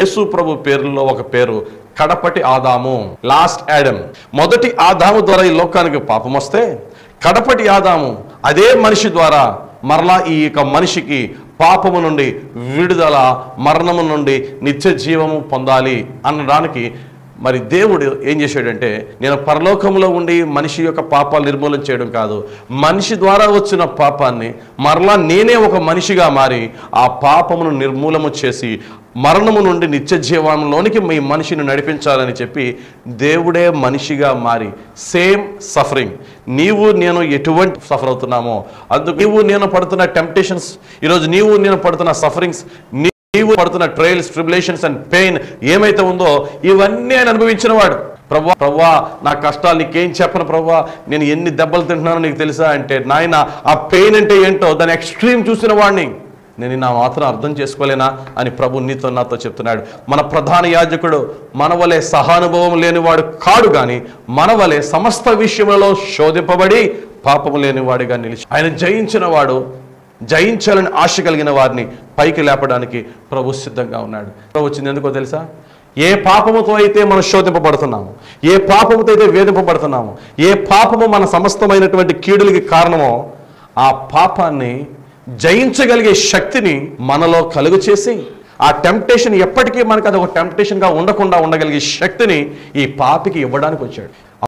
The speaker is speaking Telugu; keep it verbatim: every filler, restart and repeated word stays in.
యేసు ప్రభు పేరులో ఒక పేరు కడపటి ఆదాము, లాస్ట్ యాడమ్. మొదటి ఆదాము ద్వారా ఈ లోకానికి పాపం వస్తే కడపటి ఆదాము అదే మనిషి ద్వారా మరలా ఈ యొక్క మనిషికి పాపము నుండి విడుదల, మరణము నుండి నిత్య జీవము పొందాలి అనడానికి మరి దేవుడు ఏం చేశాడంటే, నేను పరలోకంలో ఉండి మనిషి యొక్క పాపాలు నిర్మూలన చేయడం కాదు, మనిషి ద్వారా వచ్చిన పాపాన్ని మరలా నేనే ఒక మనిషిగా మారి ఆ పాపమును నిర్మూలన చేసి మరణము నుండి నిత్య జీవంలోనికి మీ మనిషిని నడిపించాలని చెప్పి దేవుడే మనిషిగా మారి సేమ్ సఫరింగ్, నీవు నేను ఎటువంటి సఫర్ అవుతున్నామో అందుకు నీవు నేను పడుతున్న టెంప్టేషన్స్, ఈరోజు నీవు నేను పడుతున్న సఫరింగ్స్, నీవు పడుతున్న ట్రయల్స్, ట్రిబులేషన్స్ అండ్ పెయిన్ ఏమైతే ఉందో ఇవన్నీ ఆయన అనుభవించిన వాడు. ప్రభువా ప్రభువా నా కష్టాలు నీకేం చెప్పను ప్రభువా, నేను ఎన్ని దెబ్బలు తింటున్నానో నీకు తెలుసా అంటే, నాయన ఆ పెయిన్ అంటే ఏంటో దాని ఎక్స్ట్రీమ్ చూసిన వాడిని నేను నా మాత్రం అర్థం చేసుకోలేనా అని ప్రభు నీతో నాతో చెప్తున్నాడు. మన ప్రధాన యాజకుడు మన వలె సహానుభవం లేనివాడు కాడు, కానీ మన వలె సమస్త విషయములలో శోధింపబడి పాపము లేనివాడిగా నిలిచి ఆయన జయించిన వాడు, జయించాలని ఆశ కలిగిన వారిని పైకి లేపడానికి ప్రభు సిద్ధంగా ఉన్నాడు. ప్రభు వచ్చింది ఎందుకో తెలుసా? ఏ పాపముతో అయితే మనం శోధింపబడుతున్నాము, ఏ పాపముతో అయితే వేధింపబడుతున్నాము, ఏ పాపము మన సమస్తమైనటువంటి కీడులకి కారణమో ఆ పాపాన్ని జయించగలిగే శక్తిని మనలో కలుగు చేసి ఆ టెంప్టేషన్ ఎప్పటికీ మనకు అది ఒక టెంప్టేషన్గా ఉండకుండా ఉండగలిగే శక్తిని ఈ పాపికి ఇవ్వడానికి వచ్చాడు.